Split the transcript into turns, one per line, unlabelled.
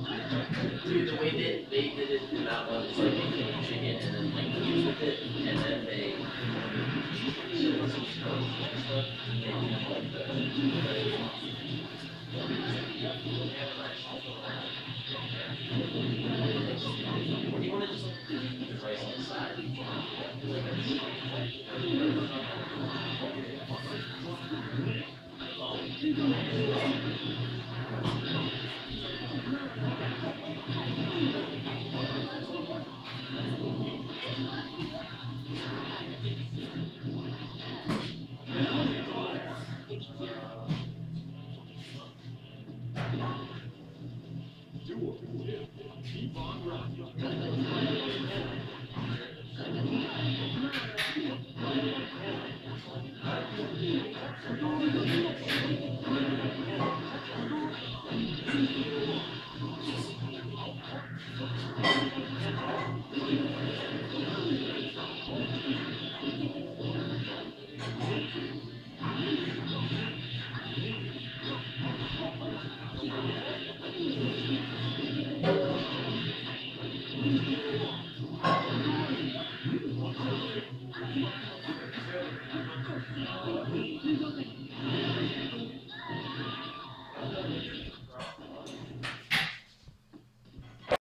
Dude, the way that they did it in that one is like they came chicken and then like fused with it, and then they put some smoke and stuff. They did like the or do you want to just like leave the rice on the side?